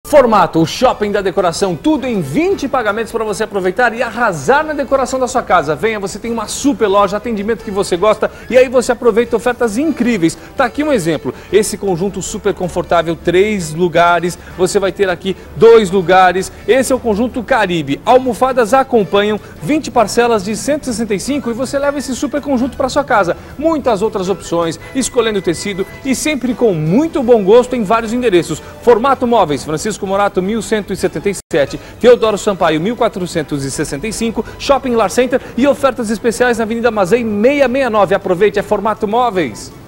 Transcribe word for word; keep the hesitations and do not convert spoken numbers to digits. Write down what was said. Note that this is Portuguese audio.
Formato, o shopping da decoração, tudo em vinte pagamentos para você aproveitar e arrasar na decoração da sua casa. Venha, você tem uma super loja, atendimento que você gosta e aí você aproveita ofertas incríveis. Tá aqui um exemplo, esse conjunto super confortável, três lugares, você vai ter aqui dois lugares. Esse é o conjunto Caribe, almofadas acompanham, vinte parcelas de cento e sessenta e cinco e você leva esse super conjunto para sua casa. Muitas outras opções, escolhendo o tecido e sempre com muito bom gosto em vários endereços. Formato Móveis, Francisco Morato mil cento e setenta e sete, Teodoro Sampaio mil quatrocentos e sessenta e cinco, Shopping Lar Center e ofertas especiais na Avenida Mazei seiscentos e sessenta e nove. Aproveite, é Formato Móveis.